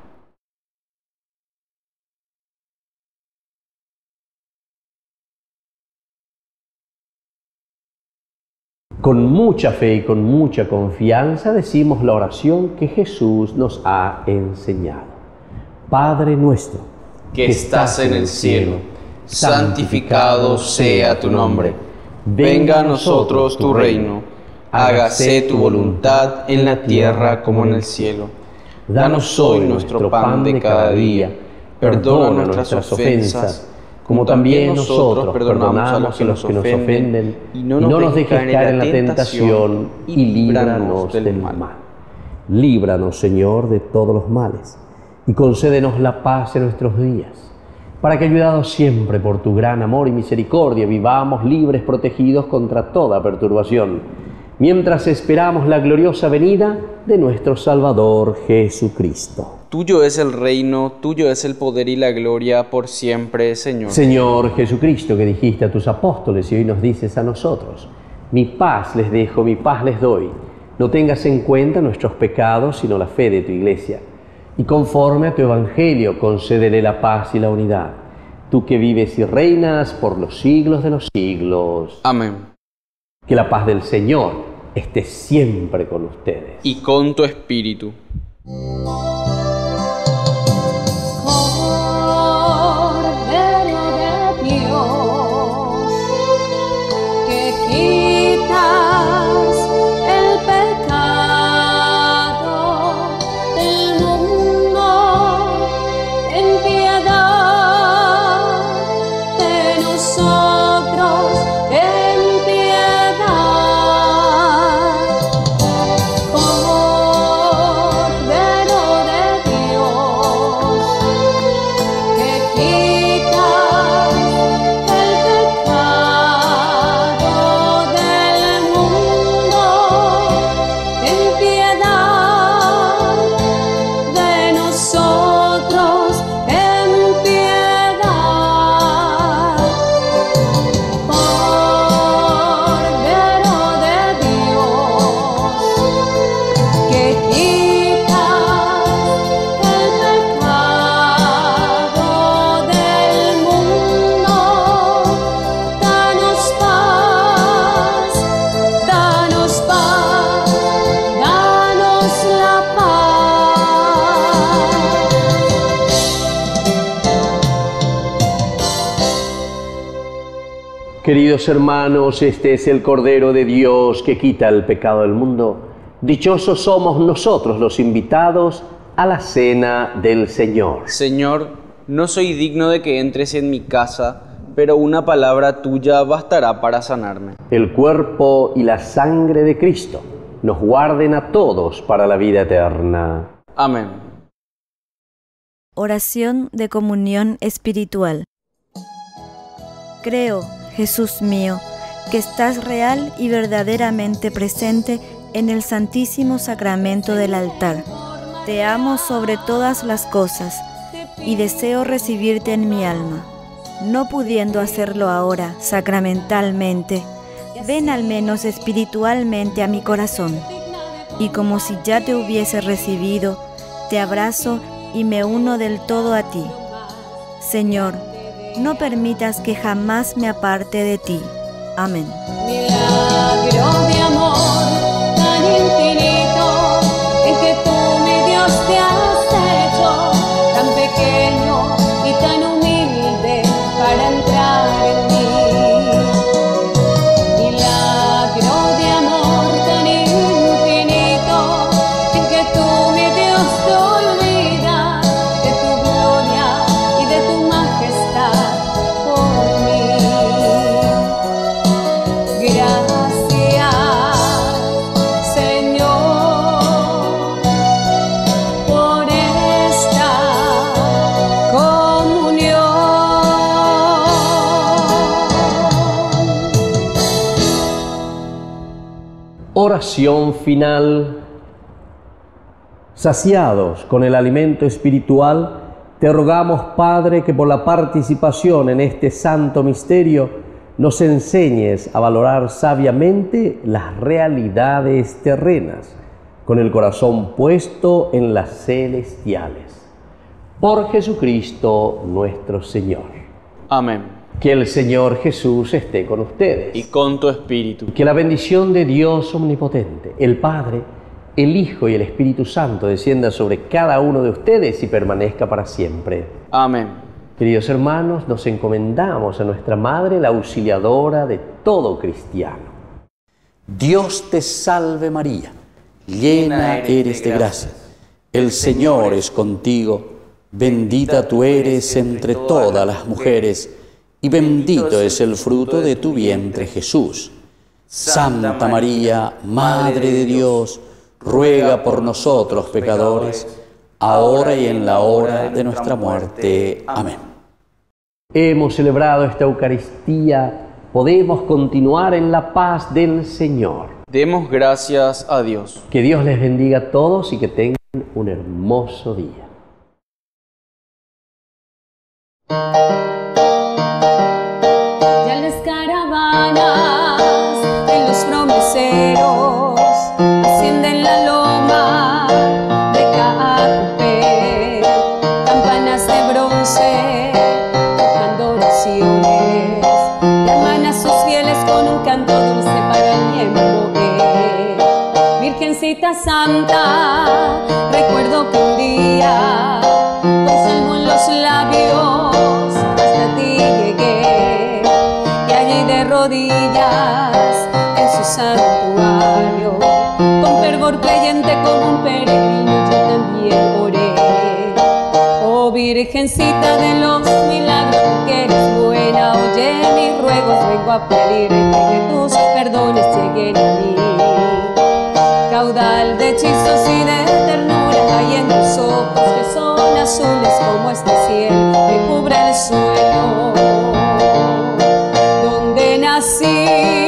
D: Con mucha fe y con mucha confianza decimos la oración que Jesús nos ha enseñado. Padre nuestro,
E: que estás en el cielo, santificado sea tu nombre. Venga a nosotros tu reino. Hágase tu voluntad en la tierra como en el cielo. Danos hoy nuestro pan de cada día. Perdona nuestras ofensas, como también nosotros perdonamos a los que nos ofenden, y no nos dejes caer en la tentación, y líbranos del mal.
D: Líbranos, Señor, de todos los males, y concédenos la paz en nuestros días, para que, ayudados siempre por tu gran amor y misericordia, vivamos libres, protegidos contra toda perturbación, mientras esperamos la gloriosa venida de nuestro Salvador Jesucristo.
E: Tuyo es el reino, tuyo es el poder y la gloria por siempre, Señor.
D: Señor Jesucristo, que dijiste a tus apóstoles y hoy nos dices a nosotros: mi paz les dejo, mi paz les doy. No tengas en cuenta nuestros pecados, sino la fe de tu iglesia. Y conforme a tu evangelio, concédele la paz y la unidad. Tú que vives y reinas por los siglos de los siglos.
E: Amén.
D: Que la paz del Señor esté siempre con ustedes.
E: Y con tu espíritu.
D: Queridos hermanos, este es el Cordero de Dios que quita el pecado del mundo. Dichosos somos nosotros los invitados a la cena del Señor.
E: Señor, no soy digno de que entres en mi casa, pero una palabra tuya bastará para sanarme.
D: El cuerpo y la sangre de Cristo nos guarden a todos para la vida eterna.
E: Amén.
I: Oración de comunión espiritual. Creo, Jesús mío, que estás real y verdaderamente presente en el Santísimo Sacramento del altar. Te amo sobre todas las cosas y deseo recibirte en mi alma. No pudiendo hacerlo ahora sacramentalmente, ven al menos espiritualmente a mi corazón. Y como si ya te hubiese recibido, te abrazo y me uno del todo a ti. Señor, no permitas que jamás me aparte de ti. Amén.
C: Milagro de amor tan infinito en que tú
D: oración final. Saciados con el alimento espiritual, te rogamos, Padre, que por la participación en este santo misterio nos enseñes a valorar sabiamente las realidades terrenas, con el corazón puesto en las celestiales. Por Jesucristo nuestro Señor.
E: Amén.
D: Que el Señor Jesús esté con ustedes.
E: Y con tu espíritu.
D: Que la bendición de Dios omnipotente, el Padre, el Hijo y el Espíritu Santo descienda sobre cada uno de ustedes y permanezca para siempre.
E: Amén.
D: Queridos hermanos, nos encomendamos a nuestra Madre, la auxiliadora de todo cristiano.
J: Dios te salve María, llena eres de gracia. El Señor es contigo, bendita tú eres entre todas las mujeres, y bendito es el fruto de tu vientre Jesús. Santa María, Madre de Dios, ruega por nosotros pecadores, ahora y en la hora de nuestra muerte. Amén.
D: Hemos celebrado esta Eucaristía, podemos continuar en la paz del Señor.
E: Demos gracias a Dios.
D: Que Dios les bendiga a todos y que tengan un hermoso día.
C: Ya las caravanas de los promiseros ascienden la loma de Cacupé, campanas de bronce tocando oraciones, llaman a sus fieles con un canto dulce para el Ñemboé. Virgencita Santa, recuerdo que un día con salmo en los labios hasta ti llegué, y allí de rodillas en su santuario, con fervor creyente como un peregrino, yo también oré. Oh Virgencita de los milagros, tú que eres buena, oye mis ruegos, vengo a pedirte que tus perdones lleguen a mí. Caudal de hechizos y de ternura hay en tus ojos, que son azules como este cielo que cubre el suelo donde nací.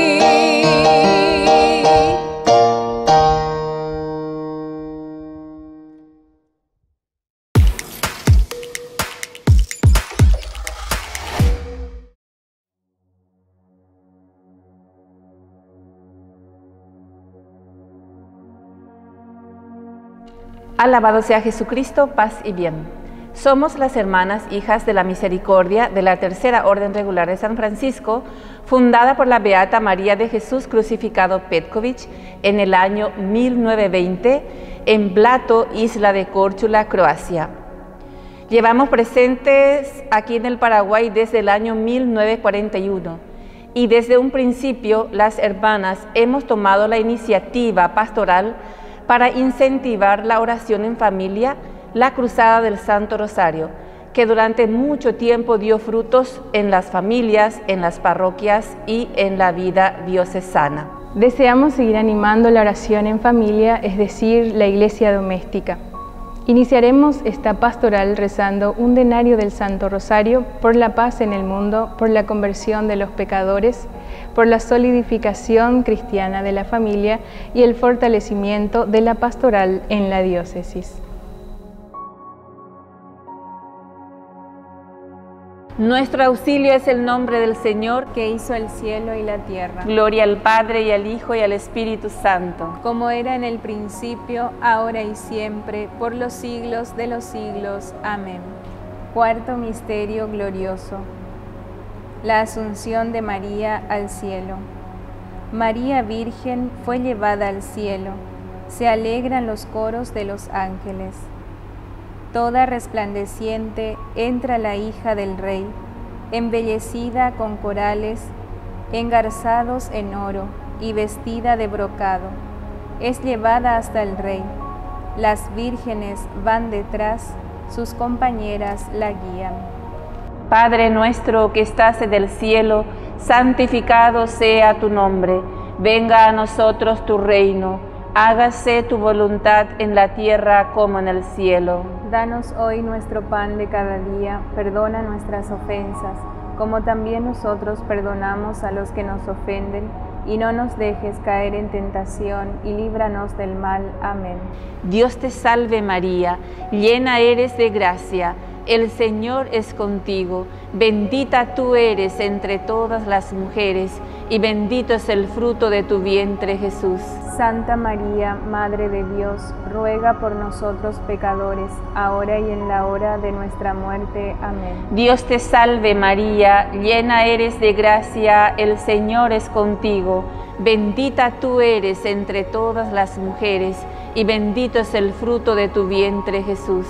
K: Alabado sea Jesucristo, paz y bien. Somos las hermanas hijas de la misericordia de la Tercera Orden Regular de San Francisco, fundada por la Beata María de Jesús Crucificado Petković en el año 1920 en Blato, isla de Córčula, Croacia. Llevamos presentes aquí en el Paraguay desde el año 1941 y desde un principio las hermanas hemos tomado la iniciativa pastoral para incentivar la oración en familia, la Cruzada del Santo Rosario, que durante mucho tiempo dio frutos en las familias, en las parroquias y en la vida diocesana.
L: Deseamos seguir animando la oración en familia, es decir, la iglesia doméstica. Iniciaremos esta pastoral rezando un denario del Santo Rosario por la paz en el mundo, por la conversión de los pecadores, por la solidificación cristiana de la familia y el fortalecimiento de la pastoral en la diócesis.
K: Nuestro auxilio es el nombre del Señor,
L: que hizo el cielo y la tierra.
K: Gloria al Padre, y al Hijo, y al Espíritu Santo.
L: Como era en el principio, ahora y siempre, por los siglos de los siglos. Amén. Cuarto misterio glorioso. La asunción de María al cielo. María Virgen fue llevada al cielo. Se alegran los coros de los ángeles. Toda resplandeciente entra la hija del rey, embellecida con corales, engarzados en oro y vestida de brocado. Es llevada hasta el rey. Las vírgenes van detrás, sus compañeras la guían.
K: Padre nuestro que estás en el cielo, santificado sea tu nombre. Venga a nosotros tu reino. Hágase tu voluntad en la tierra como en el cielo.
L: Danos hoy nuestro pan de cada día, perdona nuestras ofensas, como también nosotros perdonamos a los que nos ofenden, y no nos dejes caer en tentación, y líbranos del mal. Amén.
K: Dios te salve María, llena eres de gracia, el Señor es contigo, bendita tú eres entre todas las mujeres, y bendito es el fruto de tu vientre, Jesús.
L: Santa María, Madre de Dios, ruega por nosotros pecadores, ahora y en la hora de nuestra muerte. Amén.
K: Dios te salve María, llena eres de gracia, el Señor es contigo, bendita tú eres entre todas las mujeres, y bendito es el fruto de tu vientre, Jesús.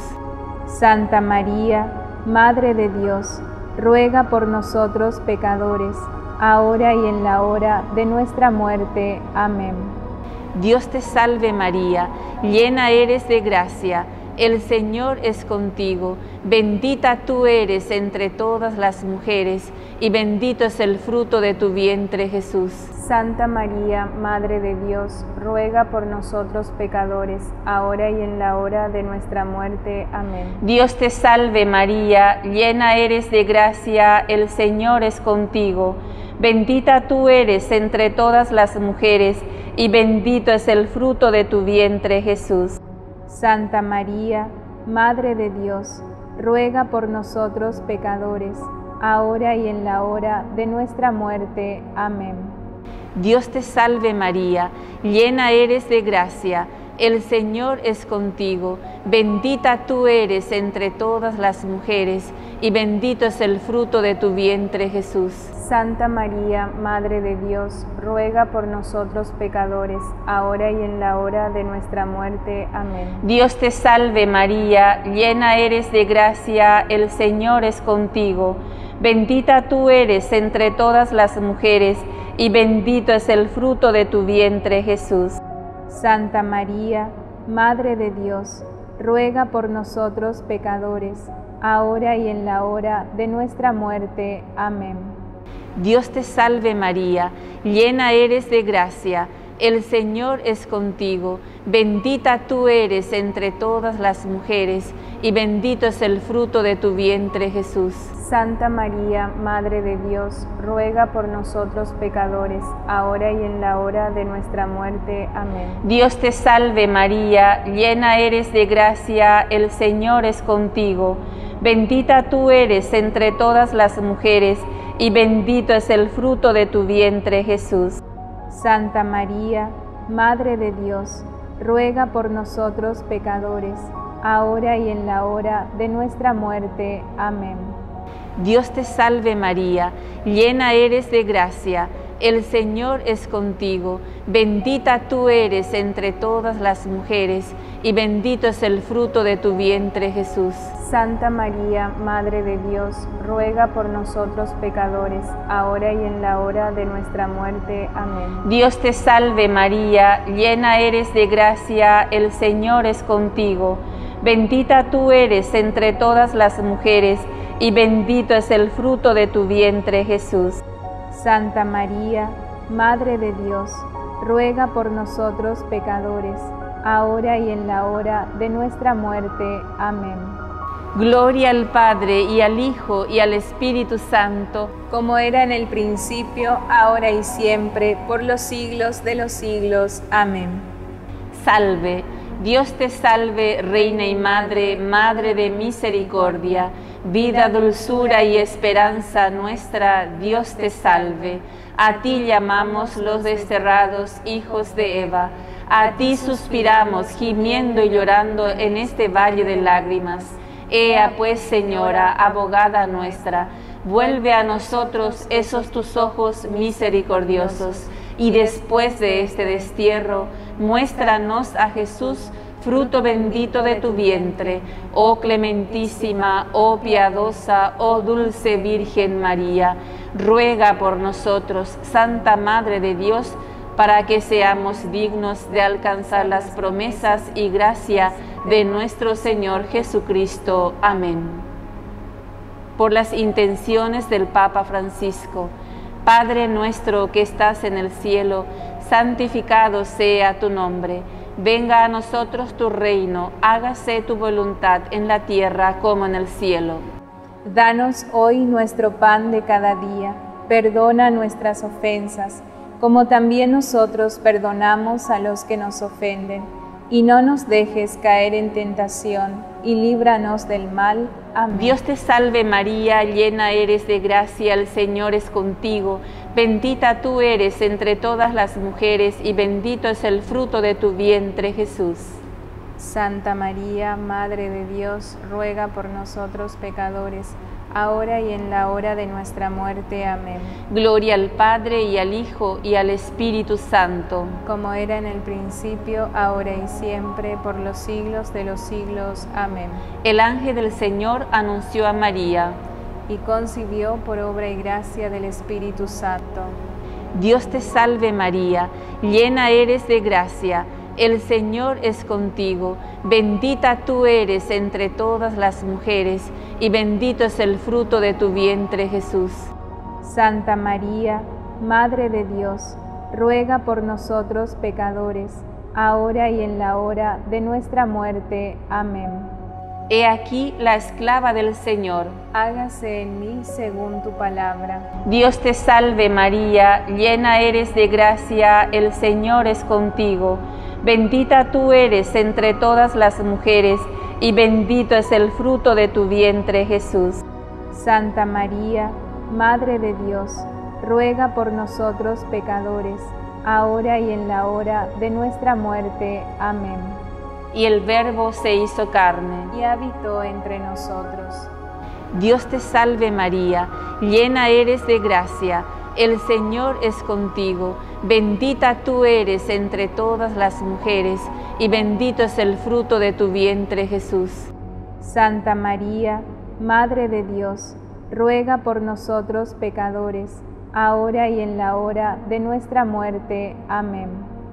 L: Santa María, Madre de Dios, ruega por nosotros pecadores, ahora y en la hora de nuestra muerte. Amén.
K: Dios te salve María, llena eres de gracia, el Señor es contigo, bendita tú eres entre todas las mujeres, y bendito es el fruto de tu vientre, Jesús.
L: Santa María, Madre de Dios, ruega por nosotros pecadores, ahora y en la hora de nuestra muerte. Amén.
K: Dios te salve María, llena eres de gracia, el Señor es contigo, bendita tú eres entre todas las mujeres, y bendito es el fruto de tu vientre, Jesús.
L: Santa María, Madre de Dios, ruega por nosotros pecadores, ahora y en la hora de nuestra muerte. Amén.
K: Dios te salve María, llena eres de gracia, el Señor es contigo, bendita tú eres entre todas las mujeres, y bendito es el fruto de tu vientre, Jesús.
L: Santa María, Madre de Dios, ruega por nosotros pecadores, ahora y en la hora de nuestra muerte. Amén.
K: Dios te salve María, llena eres de gracia, el Señor es contigo, bendita tú eres entre todas las mujeres, y bendito es el fruto de tu vientre, Jesús.
L: Santa María, Madre de Dios, ruega por nosotros pecadores, ahora y en la hora de nuestra muerte. Amén.
K: Dios te salve María, llena eres de gracia, el Señor es contigo, bendita tú eres entre todas las mujeres, y bendito es el fruto de tu vientre, Jesús.
L: Santa María, Madre de Dios, ruega por nosotros pecadores, ahora y en la hora de nuestra muerte. Amén.
K: Dios te salve María, llena eres de gracia, el Señor es contigo, bendita tú eres entre todas las mujeres, y bendito es el fruto de tu vientre, Jesús.
L: Santa María, Madre de Dios, ruega por nosotros pecadores, ahora y en la hora de nuestra muerte. Amén.
K: Dios te salve María, llena eres de gracia, el Señor es contigo, bendita tú eres entre todas las mujeres, y bendito es el fruto de tu vientre, Jesús.
L: Santa María, Madre de Dios, ruega por nosotros pecadores, ahora y en la hora de nuestra muerte. Amén.
K: Dios te salve María, llena eres de gracia, el Señor es contigo, bendita tú eres entre todas las mujeres, y bendito es el fruto de tu vientre, Jesús.
L: Santa María, Madre de Dios, ruega por nosotros pecadores, ahora y en la hora de nuestra muerte. Amén.
K: Gloria al Padre, y al Hijo, y al Espíritu Santo,
L: como era en el principio, ahora y siempre, por los siglos de los siglos. Amén.
K: Salve, Dios te salve, Reina y Madre, Madre de misericordia, vida, dulzura y esperanza nuestra, Dios te salve. A ti llamamos los desterrados hijos de Eva, a ti suspiramos, gimiendo y llorando en este valle de lágrimas. Ea pues, Señora, abogada nuestra, vuelve a nosotros esos tus ojos misericordiosos, y después de este destierro, muéstranos a Jesús, fruto bendito de tu vientre, oh clementísima, oh piadosa, oh dulce Virgen María. Ruega por nosotros, Santa Madre de Dios, para que seamos dignos de alcanzar las promesas y gracia de nuestro Señor Jesucristo. Amén. Por las intenciones del Papa Francisco, Padre nuestro que estás en el cielo, santificado sea tu nombre. Venga a nosotros tu reino, hágase tu voluntad en la tierra como en el cielo.
L: Danos hoy nuestro pan de cada día, perdona nuestras ofensas, como también nosotros perdonamos a los que nos ofenden. Y no nos dejes caer en tentación, y líbranos del mal. Amén.
K: Dios te salve María, llena eres de gracia, el Señor es contigo. Bendita tú eres entre todas las mujeres, y bendito es el fruto de tu vientre, Jesús.
L: Santa María, Madre de Dios, ruega por nosotros pecadores, ahora y en la hora de nuestra muerte. Amén.
K: Gloria al Padre, y al Hijo, y al Espíritu Santo.
L: Como era en el principio, ahora y siempre, por los siglos de los siglos. Amén.
K: El ángel del Señor anunció a María,
L: y concibió por obra y gracia del Espíritu Santo.
K: Dios te salve María, llena eres de gracia, el Señor es contigo, bendita tú eres entre todas las mujeres, y bendito es el fruto de tu vientre, Jesús.
L: Santa María, Madre de Dios, ruega por nosotros pecadores, ahora y en la hora de nuestra muerte. Amén.
K: He aquí la esclava del Señor.
L: Hágase en mí según tu palabra.
K: Dios te salve María, llena eres de gracia, el Señor es contigo. Bendita tú eres entre todas las mujeres, y bendito es el fruto de tu vientre, Jesús.
L: Santa María, Madre de Dios, ruega por nosotros pecadores, ahora y en la hora de nuestra muerte. Amén.
K: Y el Verbo se hizo carne,
L: y habitó entre nosotros.
K: Dios te salve María, llena eres de gracia, el Señor es contigo, bendita tú eres entre todas las mujeres, y bendito es el fruto de tu vientre, Jesús.
L: Santa María, Madre de Dios, ruega por nosotros pecadores, ahora y en la hora de nuestra muerte. Amén.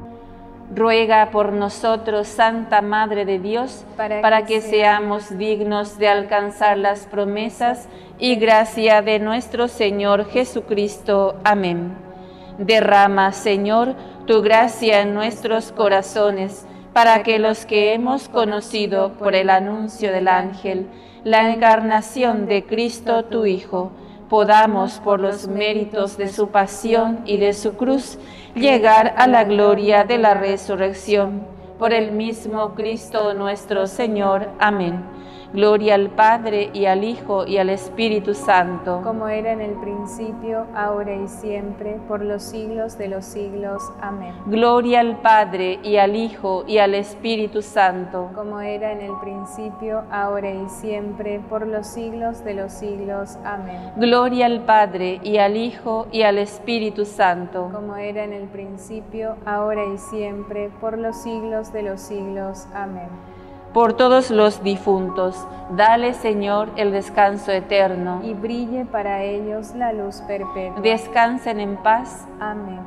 K: Ruega por nosotros, Santa Madre de Dios, para que seamos dignos de alcanzar las promesas y gracia de nuestro Señor Jesucristo. Amén. Derrama, Señor, tu gracia en nuestros corazones, para que los que hemos conocido por el anuncio del ángel la encarnación de Cristo tu Hijo, podamos, por los méritos de su pasión y de su cruz, llegar a la gloria de la resurrección. Por el mismo Cristo nuestro Señor. Amén. Gloria al Padre, y al Hijo, y al Espíritu Santo.
L: Como era en el principio, ahora y siempre, por los siglos de los siglos. Amén.
K: Gloria al Padre, y al Hijo, y al Espíritu Santo.
L: Como era en el principio, ahora y siempre, por los siglos de los siglos. Amén.
K: Gloria al Padre, y al Hijo, y al Espíritu Santo.
L: Como era en el principio, ahora y siempre, por los siglos de los siglos. Amén.
K: Por todos los difuntos, dale, Señor, el descanso eterno.
L: Y brille para ellos la luz perpetua.
K: Descansen en paz.
L: Amén.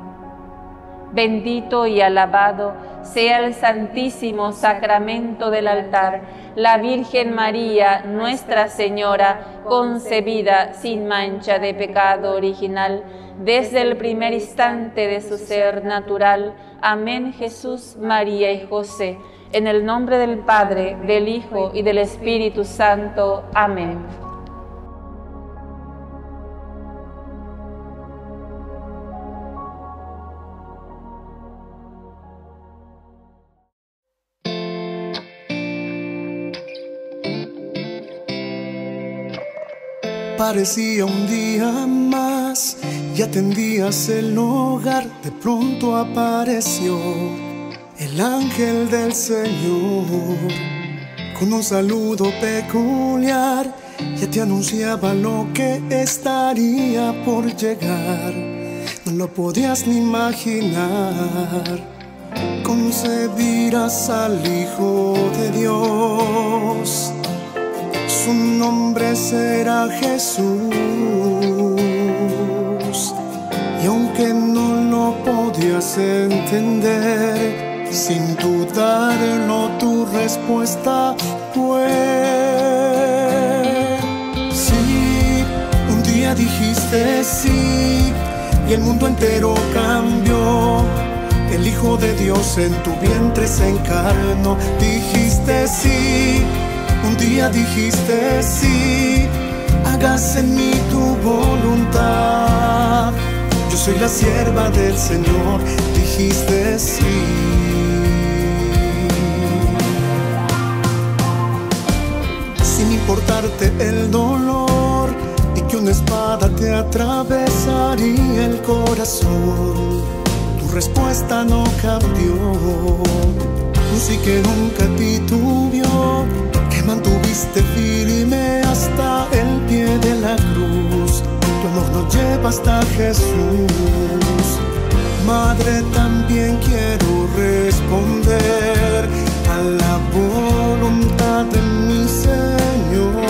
K: Bendito y alabado sea el santísimo sacramento del altar, la Virgen María, Nuestra Señora, concebida sin mancha de pecado original, desde el primer instante de su ser natural. Amén. Jesús, María y José. En el nombre del Padre, del Hijo y del Espíritu Santo. Amén.
M: Parecía un día más y atendías el hogar, de pronto apareció el ángel del Señor, con un saludo peculiar, ya te anunciaba lo que estaría por llegar. No lo podías ni imaginar, concebirás al Hijo de Dios, su nombre será Jesús, y aunque no lo podías entender, sin dudarlo tu respuesta fue sí. Un día dijiste sí, y el mundo entero cambió. El Hijo de Dios en tu vientre se encarnó. Dijiste sí, un día dijiste sí, hágase en mí tu voluntad. Yo soy la sierva del Señor, dijiste sí. Sin importarte el dolor y que una espada te atravesaría el corazón, tu respuesta no cambió. Sí que nunca titubeó, que mantuviste firme hasta el pie de la cruz. Tu amor nos lleva hasta Jesús. Madre, también quiero responder a la voluntad de mi Señor.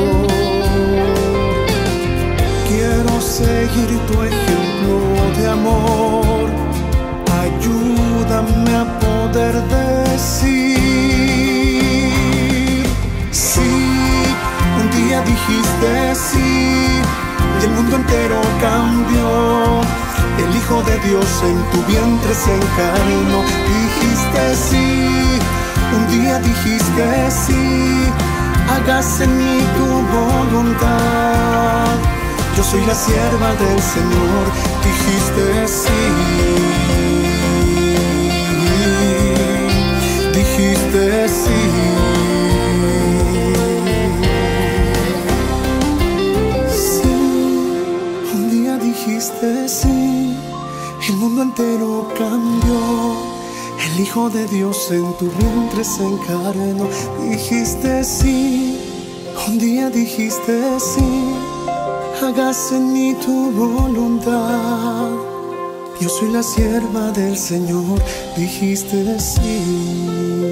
M: Quiero seguir tu ejemplo de amor. Ayúdame a poder decir sí. Un día dijiste sí y el mundo entero cambió. El Hijo de Dios en tu vientre se encarnó. Dijiste sí. Un día dijiste sí. Hágase en mí tu voluntad. Yo soy la sierva del Señor. Dijiste sí. Dijiste sí. Sí, un día dijiste sí. El mundo entero cambió. El Hijo de Dios en tu vientre se encarnó. Dijiste sí. Un día dijiste sí. Hágase en mí tu voluntad. Yo soy la sierva del Señor, dijiste sí.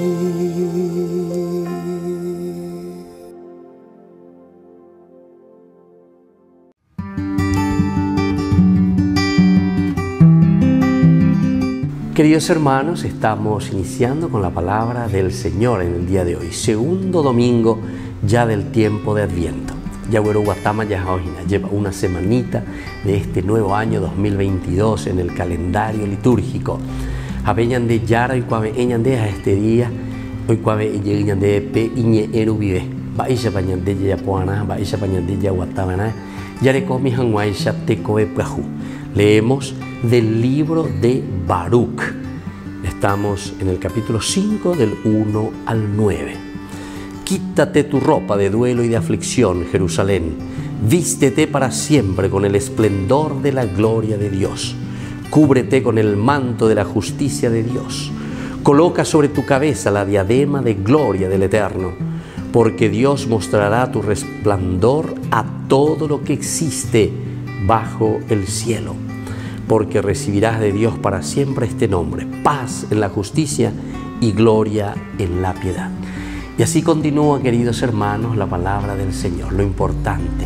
D: Queridos hermanos, estamos iniciando con la palabra del Señor en el día de hoy, segundo domingo ya del tiempo de Adviento. Ya Guatama ya lleva una semanita de este nuevo año 2022 en el calendario litúrgico. Aveñan de Yara y Cuave Eñan de a este día, hoy Cuave Eñan de Pe Iñe Eru Vive, Baisha Pañan de Yapuana, Baisha Pañan de Yaguatabana, Yarecomi Hanwaisha Tecoe Prahu. Leemos del libro de Baruch. Estamos en el capítulo 5 del 1 al 9. Quítate tu ropa de duelo y de aflicción, Jerusalén. Vístete para siempre con el esplendor de la gloria de Dios. Cúbrete con el manto de la justicia de Dios. Coloca sobre tu cabeza la diadema de gloria del Eterno, porque Dios mostrará tu resplandor a todo lo que existe bajo el cielo. Porque recibirás de Dios para siempre este nombre: paz en la justicia y gloria en la piedad. Y así continúa, queridos hermanos, la palabra del Señor. Lo importante,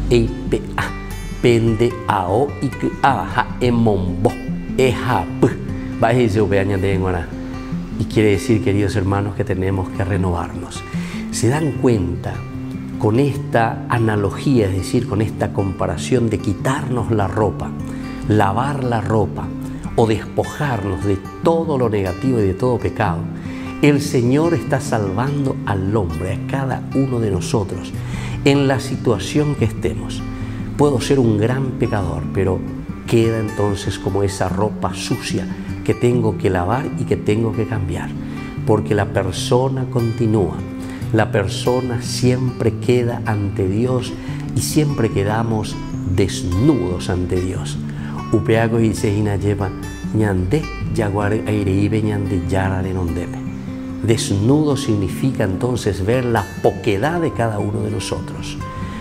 D: pende ao y y quiere decir, queridos hermanos, que tenemos que renovarnos. ¿Se dan cuenta con esta analogía, es decir, con esta comparación de quitarnos la ropa, lavar la ropa o despojarnos de todo lo negativo y de todo pecado? El Señor está salvando al hombre, a cada uno de nosotros, en la situación que estemos. Puedo ser un gran pecador, pero queda entonces como esa ropa sucia que tengo que lavar y que tengo que cambiar, porque la persona continúa, la persona siempre queda ante Dios y siempre quedamos desnudos ante Dios. Upeago y Sehina lleva ñande, yaguare aireibe ñande yara de nondeme. Desnudo significa entonces ver la poquedad de cada uno de nosotros.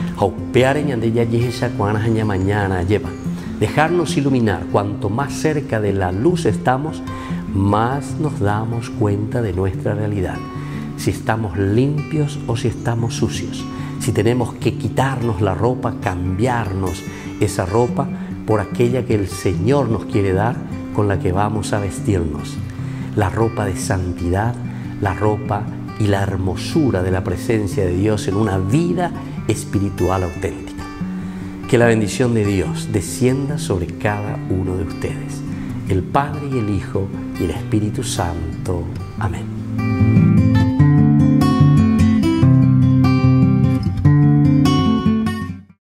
D: Dejarnos iluminar. Cuanto más cerca de la luz estamos, más nos damos cuenta de nuestra realidad. Si estamos limpios o si estamos sucios. Si tenemos que quitarnos la ropa, cambiarnos esa ropa por aquella que el Señor nos quiere dar, con la que vamos a vestirnos. La ropa de santidad, la ropa y la hermosura de la presencia de Dios en una vida espiritual auténtica. Que la bendición de Dios descienda sobre cada uno de ustedes, el Padre y el Hijo y el Espíritu Santo. Amén.